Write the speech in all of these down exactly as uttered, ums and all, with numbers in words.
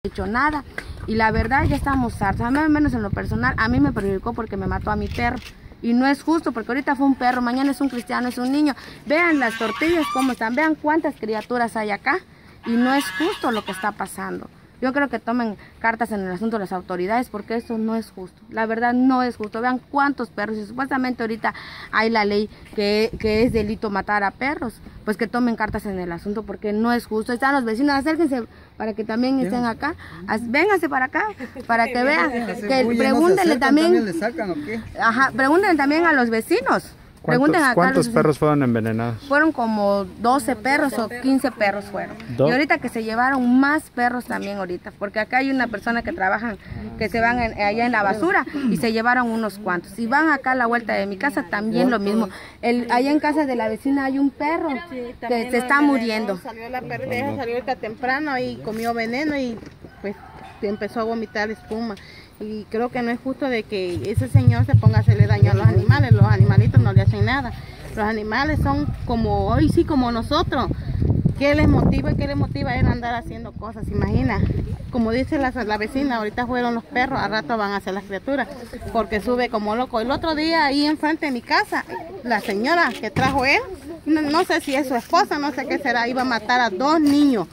hecho nada. Y la verdad ya estamos hartos, al menos en lo personal, a mí me perjudicó porque me mató a mi perro. Y no es justo, porque ahorita fue un perro, mañana es un cristiano, es un niño. Vean las tortillas cómo están, vean cuántas criaturas hay acá. Y no es justo lo que está pasando. Yo creo que tomen cartas en el asunto las autoridades, porque eso no es justo. La verdad no es justo. Vean cuántos perros, y supuestamente ahorita hay la ley que, que es delito matar a perros. Pues que tomen cartas en el asunto, porque no es justo. Están los vecinos, acérquense para que también estén acá. Vénganse para acá, para que vean. Que pregúntenle también. Ajá, pregúntenle también a los vecinos. ¿Cuántos, acá ¿cuántos perros fueron envenenados? Fueron como doce perros o quince perros fueron. ¿Do? Y ahorita que se llevaron más perros también ahorita, porque acá hay una persona que trabajan, que se van en, allá en la basura y se llevaron unos cuantos. Y van acá a la vuelta de mi casa también lo mismo. El, allá en casa de la vecina hay un perro sí, que se está muriendo. Salió la perreja, salió ahorita temprano y comió veneno y pues empezó a vomitar espuma. Y creo que no es justo de que ese señor se ponga a hacerle daño a los animales. Los animalitos no le hacen nada. Los animales son como hoy sí, como nosotros. ¿Qué les motiva y qué les motiva es andar haciendo cosas? Imagina, como dice la, la vecina, ahorita fueron los perros, a rato van a ser las criaturas, porque sube como loco. El otro día ahí enfrente de mi casa, la señora que trajo él, no, no sé si es su esposa, no sé qué será, iba a matar a dos niños.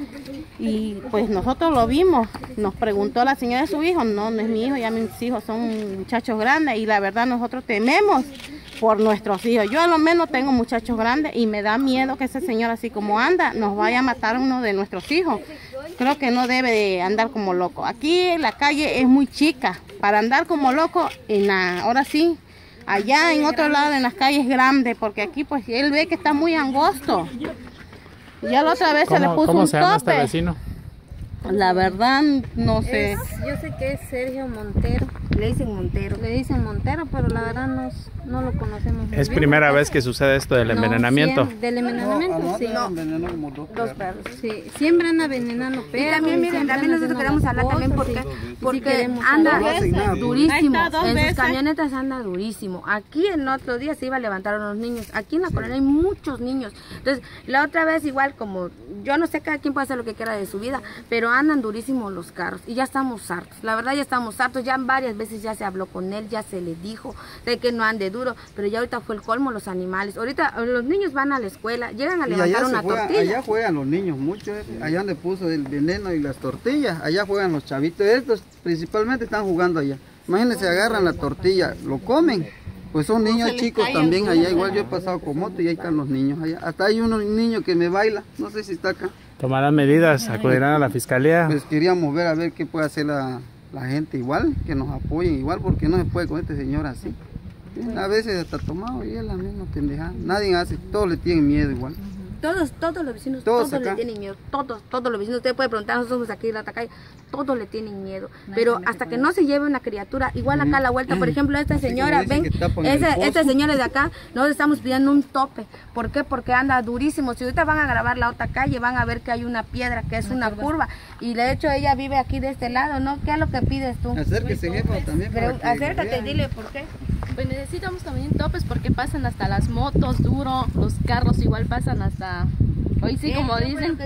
Y pues nosotros lo vimos, nos preguntó la señora de su hijo, no, no es mi hijo, ya mis hijos son muchachos grandes y la verdad nosotros tememos por nuestros hijos. Yo a lo menos tengo muchachos grandes y me da miedo que ese señor así como anda nos vaya a matar a uno de nuestros hijos. Creo que no debe de andar como loco. Aquí la calle es muy chica para andar como loco, en la, ahora sí, allá en otro lado en las calles grandes, porque aquí pues él ve que está muy angosto. Ya la otra vez se le puso ¿cómo un se llama tope. este vecino? La verdad, no sé. Es, yo sé que es Sergio Montero. Le dicen Montero. Le dicen Montero, pero la verdad no, no lo conocemos. ¿Es bien. primera vez que sucede esto del envenenamiento? No, sí, del envenenamiento, no, sí. no, envenenó como dos, Dos perros. Sí, siempre anda envenenando perros. Y también, miren, también nosotros queremos hablar también porque, porque anda durísimo, en sus camionetas anda durísimo. Aquí el otro día se iba a levantar a unos niños, aquí en la colonia hay muchos niños. Entonces, la otra vez igual como, yo no sé, cada quien puede hacer lo que quiera de su vida, pero andan durísimos los carros y ya estamos hartos. La verdad ya estamos hartos, ya varias veces ya se habló con él, ya se le dijo de que no ande duro, pero ya ahorita fue el colmo los animales. Ahorita los niños van a la escuela, llegan a levantar una juega, tortilla. Allá juegan los niños mucho, allá donde puso el veneno y las tortillas, allá juegan los chavitos, estos principalmente están jugando allá. Imagínense, agarran la tortilla, lo comen, pues son niños chicos también allá, igual yo he pasado con moto y ahí están los niños allá. Hasta hay uno, un niño que me baila, no sé si está acá. ¿Tomarán medidas? ¿Acudirán a la fiscalía? Pues queríamos ver a ver qué puede hacer la, la gente igual, que nos apoyen igual, porque no se puede con este señor así. A veces está tomado y es la misma pendejada. Nadie hace, todos le tienen miedo igual. Todos, todos los vecinos, todos, todos le tienen miedo, todos, todos los vecinos, usted puede preguntar, nosotros somos aquí en la calle, todos le tienen miedo, pero hasta que no se lleve una criatura, igual acá a la vuelta, por ejemplo, esta señora, ven, esa, esta señora de acá, nosotros estamos pidiendo un tope, ¿por qué? Porque anda durísimo, si ahorita van a grabar la otra calle, van a ver que hay una piedra, que es una curva, y de hecho ella vive aquí de este lado, ¿no? ¿Qué es lo que pides tú? Acérquese, jefa, también. Pero, acércate, dile, ¿por qué? Pues necesitamos también topes porque pasan hasta las motos duro, los carros igual pasan hasta, hoy sí como dicen,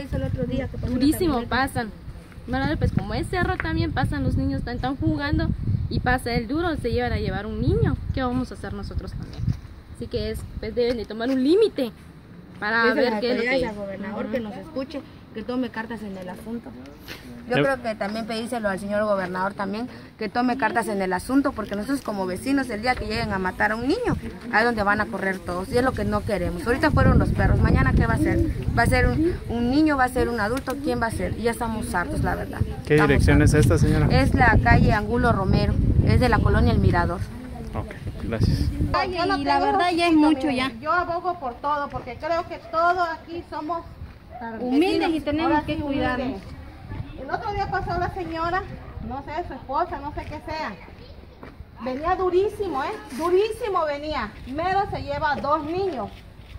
durísimo pasan. Bueno, pues como es cerro también pasan los niños, están, están jugando y pasa el duro, se llevan a llevar un niño, ¿qué vamos a hacer nosotros también? Así que es, pues deben de tomar un límite para ver qué es lo que... al gobernador que nos escuche, que tome cartas en el asunto. Yo creo que también pedíselo al señor gobernador también, que tome cartas en el asunto, porque nosotros como vecinos, el día que lleguen a matar a un niño, ahí es donde van a correr todos, y es lo que no queremos. Ahorita fueron los perros, mañana ¿qué va a ser? ¿Va a ser un, un niño, va a ser un adulto? ¿Quién va a ser? Y ya estamos hartos, la verdad. ¿Qué estamos dirección hartos. es esta, señora? Es la calle Angulo Romero, es de la colonia El Mirador. Ok, gracias. Yo no y la tengo verdad ya es hijito, mucho miren, ya. Yo abogo por todo, porque creo que todos aquí somos Humildes vecinos, y tenemos ahora que sí, cuidarnos. humildes. El otro día pasó la señora, no sé, su esposa, no sé qué sea. Venía durísimo, ¿eh? Durísimo venía. Mero se lleva dos niños.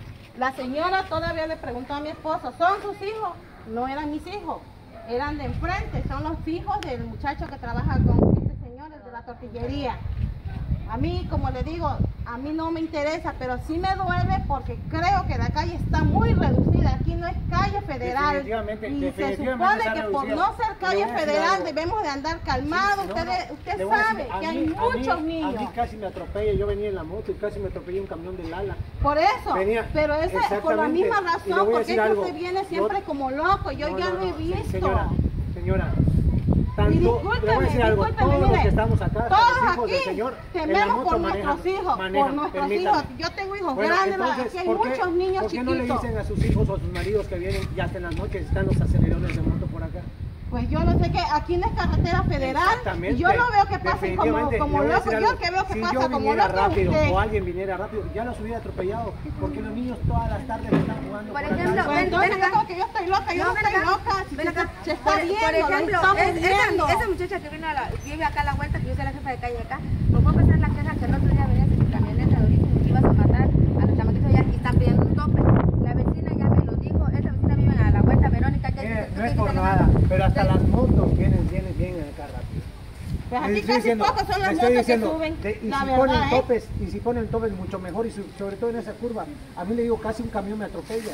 La señora todavía le preguntó a mi esposo, ¿son sus hijos? No eran mis hijos, eran de enfrente, son los hijos del muchacho que trabaja con este señor, el de la tortillería. A mí, como le digo, a mí no me interesa, pero sí me duele porque creo que la calle está muy reducida. Aquí no es calle federal. Definitivamente, y definitivamente se supone está que por reducida. no ser calle federal debemos de andar calmados. Sí, no, usted no. usted Le voy a sabe decir, a que hay mí- a muchos mí- niños. A mí casi me atropella, yo venía en la moto y casi me atropellé un camión de Lala. Por eso, Venía- pero ese por la exactamente. misma Y le razón, voy a porque decir es que algo. usted viene siempre Yo- como loco. Yo No, ya no, lo he no, visto. Señora, señora, Y tanto, le voy a discúlpeme, decir algo, discúlpeme, todos los mire, que estamos acá, hasta todos los hijos aquí del Señor, en la tememos moto por manejan, nuestros hijos, manejan, por nuestros permítame. hijos. Yo tengo hijos Bueno, grandes, entonces, aquí hay ¿por qué- muchos niños ¿por qué no le chiquitos. dicen a sus hijos o a sus maridos que vienen ya hasta en las noches, están los aceleradores de moto por acá? Pues yo no sé que aquí no es carretera federal Exactamente. y yo no veo que pasen como, Definitivamente, como le voy a loco. decir Yo algo. que veo que si pasa yo como viniera loco rápido usted. o alguien viniera rápido, ya los hubiera atropellado, porque los niños todas las tardes están jugando. Por acá. ejemplo, Pues ven, entonces ven yo acá. creo que yo estoy loca, yo no, No, ven estoy acá. loca. Ven acá. Se, se está Por, viendo, por ejemplo, lo estamos es- viendo. esa, esa muchacha que vino a la, que vive acá a la vuelta, que yo soy la jefa de calle acá, me fue a pasar la queja que el otro día venías en tu camioneta durísimo, que ibas a matar a los chamaquitos allá y están pidiendo un tope. La vecina ya me lo dijo, esa vecina vive a la vuelta, Verónica. Ya Mire, dice, no es ¿tú por qué nada, dices? pero hasta las motos vienen, vienen, vienen acá rápido. Pues Le aquí estoy casi diciendo- pocos son le las estoy motos que diciendo, suben. de- y La si verdad, ponen ¿eh? topes, y si ponen topes mucho mejor, y su- sobre todo en esa curva, a mí le digo casi un camión me atropella.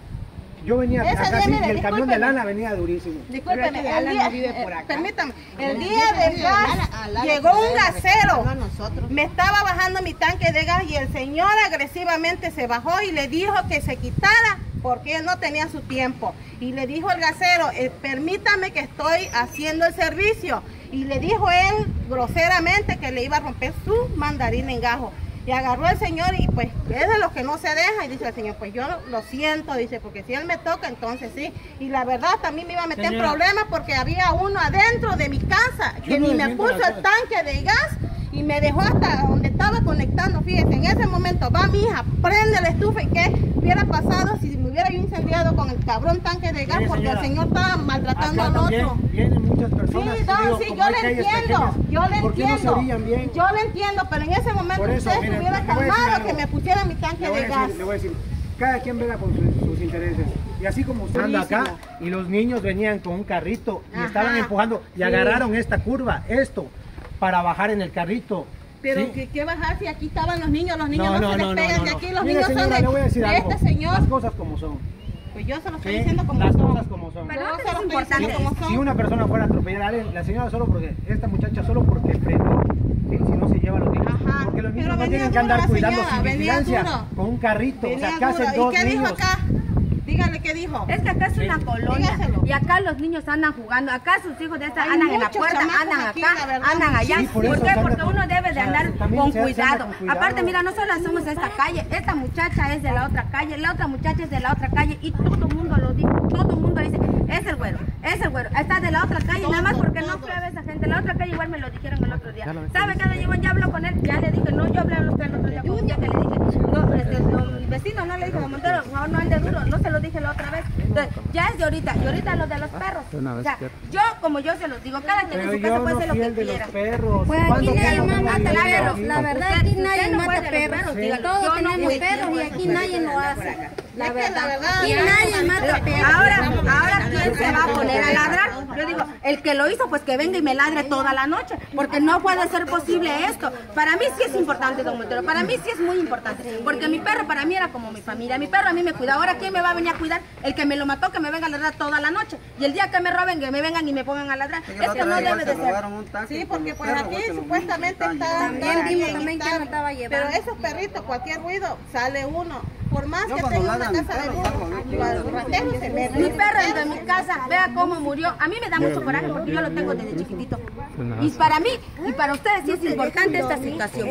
Yo venía Ese acá día, sí, mire, y el camión de discúlpeme. lana venía durísimo. Discúlpeme, Pero es que el Alan día, no vive por eh, acá. permítame, el No, día vive del de gas, Alan, Alan, llegó Alan, un Alan, gasero, no a nosotros. me estaba bajando mi tanque de gas y el señor agresivamente se bajó y le dijo que se quitara porque él no tenía su tiempo. Y le dijo el gasero, eh, permítame que estoy haciendo el servicio. Y le dijo él groseramente que le iba a romper su mandarín en gajo. Y agarró el señor y pues es de los que no se deja y dice el señor, pues yo lo siento, dice, porque si él me toca, entonces sí. Y la verdad también me iba a meter en Señora. problemas porque había uno adentro de mi casa que Yo no ni me desmiento puso la el cosa. tanque de gas y me dejó hasta donde estaba conectando. Fíjese, en ese momento va mi hija, prende la estufa y qué hubiera pasado si me hubiera yo incendiado con el cabrón tanque de gas Mire, porque señora, el señor estaba maltratando Acá al también otro. vienen muchas personas. Sí, y no, digo, sí, como yo hay le calles entiendo, pequeñas, yo le ¿por qué no se entiendo, orillan bien? yo le entiendo, pero en ese momento Por eso, usted mire, se hubiera le voy a decir calmado algo. que me pusiera mi tanque Le voy, de a gas. decir, le voy a decir, cada quien vela con sus, sus intereses. Y así como usted anda acá, y los niños venían con un carrito y Ajá. estaban empujando y Sí. agarraron esta curva, esto, para bajar en el carrito. Pero ¿sí? que qué bajar si aquí estaban los niños, los niños no, se despegan de aquí, los Mire, niños señora, son de, le voy a decir de algo. este señor. Las cosas como son. Pues yo se lo estoy ¿sí? diciendo como Las son. cosas como son. Pero Yo antes se es lo estoy importante. diciendo como son. Si una persona fuera a atropellar a alguien, la señora solo porque, esta muchacha solo porque frenó, ¿sí? Si no se lleva a los niños. Ajá, Porque los pero niños no venía tienen que duro andar la cuidando señora, sin venía vigilancia, duro. con un carrito. O sea, Venía ¿qué hacen duro. dos ¿Y qué dijo niños? acá? Dígale qué dijo. Es que acá es una colonia Dígaselo. y acá los niños andan jugando, acá sus hijos de esta Hay andan en la muchos puerta, chamacos andan aquí, acá, la verdad, andan allá. Sí, por ¿Por, eso qué? se anda Porque con- uno debe de o sea, andar también con se- se anda cuidado. con cuidado. Aparte, mira, no solo hacemos esta calle, esta muchacha es de la otra calle, la otra muchacha es de la otra calle y todo el mundo lo dice, todo el mundo dice, es el güero, es el güero, está de la otra calle, nada más porque no fue a ver esa gente, la otra calle igual me lo dijeron el otro día. ¿Sabe qué le digo? Ya hablo con él, ya le dije, no, yo hablé a usted el otro día con un día que le dije, no, este, no, mi vecino no le dije, don Montero, no, no el de duro, no se lo dije la otra vez. Entonces, ya es de ahorita, y ahorita lo de los perros. Una O vez sea, que- yo, como yo se los digo, cada quien en Pero su casa yo puede no hacer lo fui que el de quiera. los perros. Pues aquí ¿Cuándo nadie que no más me mata vinieron perros, aquí? La verdad, Usted- aquí usted nadie no mata puede de los perros. perros, Sí. dígalo. Todos Yo no tenemos fui. perros y aquí nadie lo hace. La Es que verdad. la verdad, Aquí ya- nadie mata perros. Ahora, ahora quién se va a poner a ladrar. Yo digo, el que lo hizo, pues que venga y me ladre toda la noche, porque no puede ser posible esto. Para mí sí es importante, don Montero, para mí sí es muy importante, porque mi perro para mí era como mi familia, mi perro a mí me cuida. Ahora quién me va a venir a cuidar, el que me lo mató, que me venga a ladrar toda la noche, y el día que me roben, que me vengan y me pongan a ladrar. Porque la Esto otra no vez igual debe se de ser. robaron un taxi Sí, con porque los pues perros, aquí igual que los supuestamente niños está... También está vimos bien, también está- que no estaba llevando. Pero esos perritos, cualquier ruido, sale uno. Por más Yo que cuando tenga una ladran casa de mis perros, salgo a ver qué burro, onda. los rateros se meten. Mi perro es de mi casa, vea cómo murió. A mí me da mucho coraje porque yo lo tengo desde chiquitito. Y para mí y para ustedes sí es importante esta situación.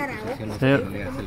Señor,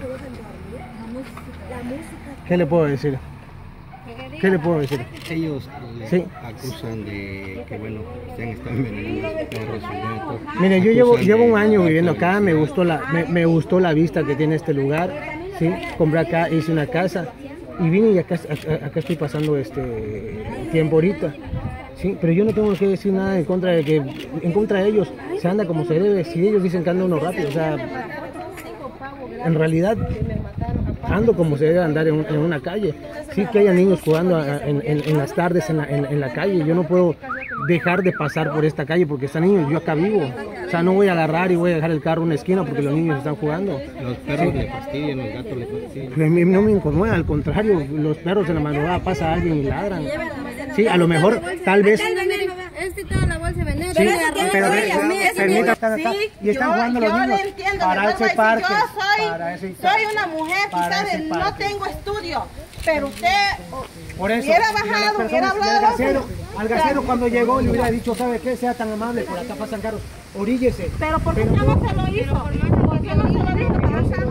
¿Qué le puedo decir? ¿Qué le puedo decir? Ellos le Sí. acusan de que, bueno, se han estado envenenando los perros y gatos. Mire, yo llevo, Acusan llevo de- un año viviendo acá, me gustó la, me, me gustó la vista que tiene este lugar, ¿sí? Compré acá, hice una casa y vine y acá, acá, acá estoy pasando este tiempo ahorita, ¿sí? Pero yo no tengo que decir nada en contra de que, en contra de ellos, se anda como se debe, si ellos dicen que anda uno rápido, o sea, en realidad ando como se debe andar en, en una calle. Sí que haya niños jugando a- en, en- en las tardes en la, en- en la calle, yo no puedo dejar de pasar por esta calle porque están niños, yo acá vivo. O sea, no voy a agarrar y voy a dejar el carro en una esquina porque los niños están jugando. Los perros le fastidian, los gatos le fastidian. Pues, no me incomoda, al contrario, los perros en la madrugada pasa alguien y ladran. Sí, a lo mejor, tal vez... Este toda la bolsa de veneno. Sí, pero permita estar acá. Y están jugando los niños para ese parque. Yo soy, soy una mujer, quizás no tengo estudio, pero usted por eso, hubiera bajado, hubiera hablado. Al gasero, al gasero cuando llegó le hubiera dicho, ¿sabe qué? Sea tan amable, por acá pasan carros, oríllese. Pero ¿por qué no se lo hizo? ¿Por qué no se lo hizo?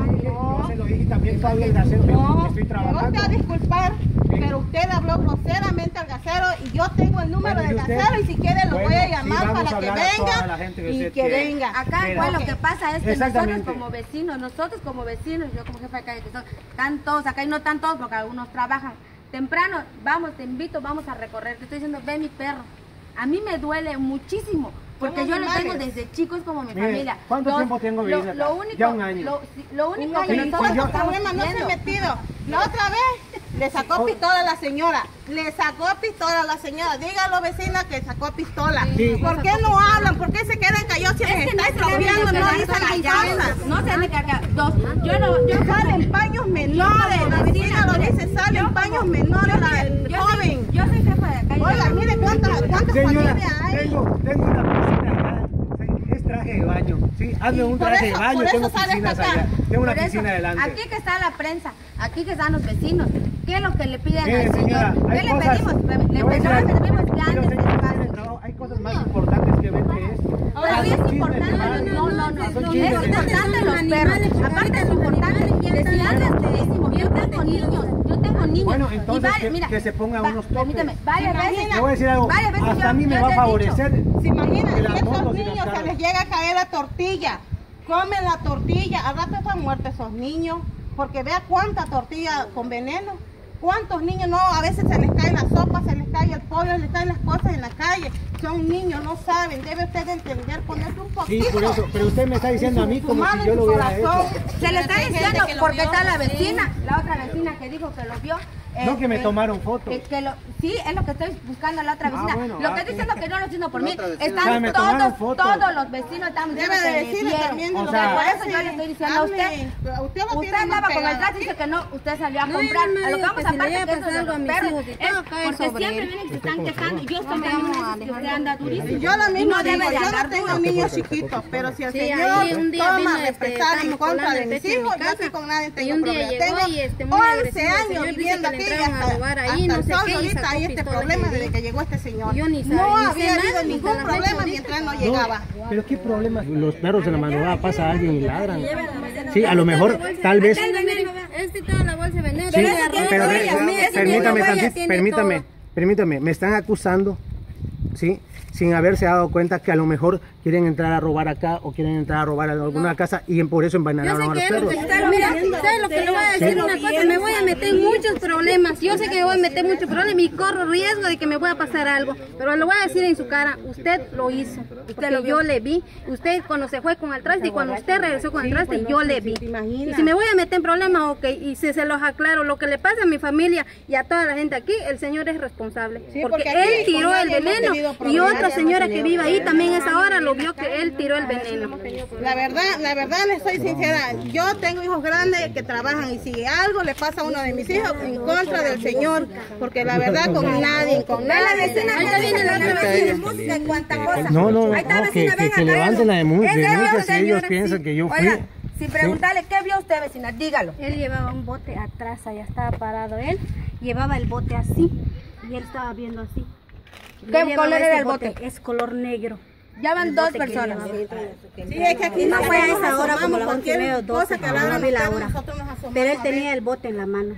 No se lo dije, también todavía el gasero, no, estoy trabajando. No te va a disculpar, pero usted habló groseramente al gasero y yo tengo el número bueno, del usted, gasero y si quiere lo bueno, voy a llamar sí, para a que venga que y que quiere. venga. Acá Mira, igual lo que pasa es que nosotros exactamente. como vecinos, nosotros como vecinos, yo como jefa de calle, que son, están todos acá y no están todos porque algunos trabajan. Temprano, vamos, te invito, vamos a recorrer. Te estoy diciendo, ve mi perro. A mí me duele muchísimo. Porque yo lo tengo desde chicos como mi Mire, familia. ¿cuánto Los, tiempo tengo lo, viviendo lo acá? único, Ya un año. Lo, lo único Un que año. nosotros ¿Cuántos estamos problemas no se viendo- ha metido? La otra vez le sacó pistola a la señora. Le sacó pistola a la señora. Dígalo, vecina, que sacó pistola. Sí. ¿Por qué no hablan? ¿Por qué se quedan callados si les Es que está no se deben expropiando? de No quedar dicen las callados. cosas. No se deben de quedar dos. Yo no, yo Salen paños menores. La vecina lo dice, salen paños menores. La del yo joven. soy, yo soy jefa de calle. Oiga, mire cuántas, cuántas Señora, familias hay. tengo, tengo una piscina acá, es traje de baño, sí, hazme un por traje eso- de baño, por eso tengo sale piscinas hasta acá. allá, tengo una Por eso, piscina adelante. Aquí que está la prensa, aquí que están los vecinos. ¿Qué es lo que le piden Mire, al señora, señor? hay ¿Qué le cosas- pedimos? Le le voy a decir pedimos, algo, le pedimos pero grandes señora, espacios. en el trabajo hay cosas más importantes que ver que esto. Pero sí es importante, no, no, no, Son no, chismes, es importante los perros, aparte es importante, decirles durísimo, yo tengo niños, yo tengo niños, Bueno, y entonces vale, que, mira, que se pongan va- unos toques. permíteme, varias veces, Le voy a decir algo, varias veces hasta yo- a mí me yo va a te he dicho, favorecer. ¿Se imaginan? que Y las esos motos y las niños se carros. les llega a caer la tortilla. Comen la tortilla. Al rato están muertos esos niños. Porque vea cuánta tortilla con veneno. ¿Cuántos niños no? A veces se les cae la sopa, se les cae el pollo, se les caen las cosas en la calle. Son niños, no saben. Debe usted entender, ponerse un poquito. Sí, por eso, pero usted me está diciendo a mí como si yo lo hubiera hecho. se le está Hay gente diciendo que lo porque vio, está la sí. vecina, la otra vecina que dijo que lo vio. eh, No que me eh, tomaron fotos. eh, que lo, sí, es lo que estoy buscando a la otra Ah, vecina. bueno, lo ah, que estoy diciendo que no lo estoy diciendo por La mí. otra vecina. Están O sea, me tomaron todos, fotos. todos los vecinos están diciendo Debe de que me decirle vieron. también O lo sea, que por eso hace. yo le estoy diciendo a usted. Hable. Usted lo Usted tiene andaba más con el pegado. trato y dice que no, usted salió a No, comprar. yo no A lo que digo vamos que a si le parte llega a que eso pasar de algo los a mis perros hijos y es todo cae porque sobre siempre él. vienen y se están quejando. Yo estoy también que usted anda durísimo. Yo la Y misma no debe digo, de yo no andar tengo duro. niños chiquitos, pero si el Sí, señor ahí un día vino, toma este, represalia en estábamos contra colando de el mis techo en mi hijos, yo casa, aquí con nadie y tengo un día problema. llegó Tengo y, este, muy once agresivo, el años señor dice viviendo que le aquí y entraron a hasta, robar ahí, hasta no el sé sol qué, y ahorita sacó hay este pistola problema ese desde día. que llegó este señor. Yo ni No sabía, ni había sé habido nada, ni ningún hasta la fecha problema ahorita. mientras no llegaba. Pero qué problema, los perros en la madrugada pasa alguien y ladran. Sí, a lo mejor, tal vez. Este toda la bolsa de veneno. Sí, Pero esa tiene pero todo, ve- esa tiene permítame, todo, tantito, tiene permítame, todo. permítame, me están acusando, ¿sí? Sin haberse dado cuenta que a lo mejor quieren entrar a robar acá o quieren entrar a robar a alguna casa y por eso Yo envenenaron a sé los que es lo perros. que está, mira, ¿sabes lo que le voy a decir? Una cosa, me voy a meter en muchos problemas. Yo sé que me voy a meter en muchos problemas y corro riesgo de que me voy a pasar algo. Pero le voy a decir en su cara, usted lo hizo. Porque yo le vi. Usted cuando se fue con el traste y cuando usted regresó con el traste, yo le vi. Y si me voy a meter en problemas, ok, y si se los aclaro, lo que le pasa a mi familia y a toda la gente aquí, el señor es responsable. Sí, Porque porque aquí él tiró con el nadie hemos veneno tenido y problemas. otra señora que vive ahí también a esa hora lo vio que él tiró el veneno. La verdad, la verdad les soy sincera, yo tengo hijos grandes que trabajan y si algo le pasa a uno de mis hijos en contra del señor, porque la verdad con nadie, con nadie. Ahí viene la otra vecina. Cuánta cosa. No, no, Ahí está, no, vecina, que, que, venga, que acá, levanten la véngalo. denuncia, Ese denuncia veo, si ellos señora, piensan sí. que yo fui. Oiga, sin preguntarle, ¿qué vio usted, vecina? Dígalo. Él llevaba un bote atrás, allá estaba parado él, llevaba el bote así y él estaba viendo así. ¿Qué Él llevaba color este era el bote? Es color negro. Ya van El dos bote que personas. llevaba. Sí, es que aquí No nos fue a asomamos, esa hora como la cualquier once y media, doce, cosa que no ladran vi la los perros, hora. nosotros nos asomamos Pero él a ver. tenía el bote en la mano.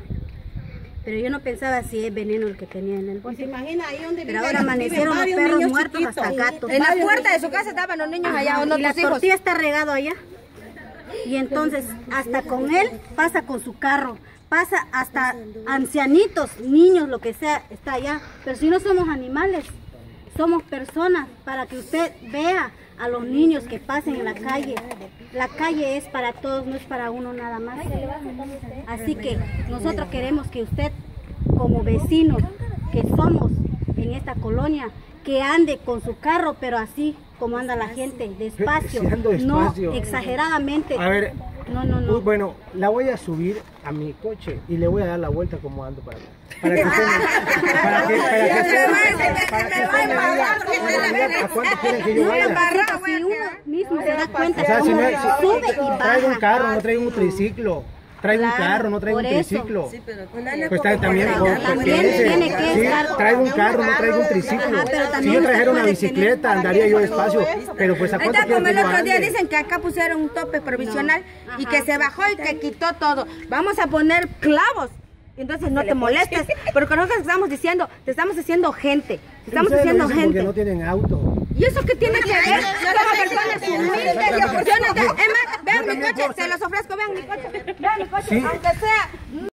Pero yo no pensaba si es veneno el que tenía en el Pues bote. imagina ahí donde Pero viven- ahora amanecieron los viven varios perros niños muertos, chiquitos. hasta gatos. En la Varios puerta de niños su casa estaban los niños Ajá, allá, o y no la tus hijos. tortilla está regado allá. Y entonces, hasta con él, pasa con su carro. Pasa hasta ancianitos, niños, lo que sea, está allá. Pero si no somos animales, somos personas, para que usted vea a los niños que pasen en la calle. La calle es para todos, no es para uno nada más. Así que nosotros queremos que usted, como vecinos que somos en esta colonia, que ande con su carro, pero así como anda la gente, despacio, Sí, ando despacio. no exageradamente. A ver, no, no, no. Uy, bueno, la voy a subir a mi coche y le voy a dar la vuelta como ando para acá. Para que usted me, para que, para que usted, para que usted me diga, para que diga a cuánto quieren que yo vaya. Si uno mismo se da cuenta O sea, si cómo no es, si- sube y baja. traigo un carro, no traigo un triciclo. Traigo un Claro, carro, no traigo un por eso. triciclo. Sí, Pues está- también, También pues, tiene que sí, estar- traigo un carro, no traigo un triciclo. Ajá, pero Si también yo usted trajera una puede bicicleta, tener- andaría yo despacio. Pero pues a Ahí cuánto está, como quieren el que yo otro día ande. dicen que acá pusieron un tope provisional y Ajá. que se bajó y que quitó todo. Vamos a poner clavos. Entonces no te molestes, porque nosotros estamos diciendo, te estamos haciendo gente, te estamos Ustedes lo haciendo dicen porque gente. no tienen auto. ¿Y eso qué tiene que ver? Somos personas humildes. Yo no te- es más, vean mi coche, se los ofrezco, vean mi coche, vean mi coche, Sí. aunque sea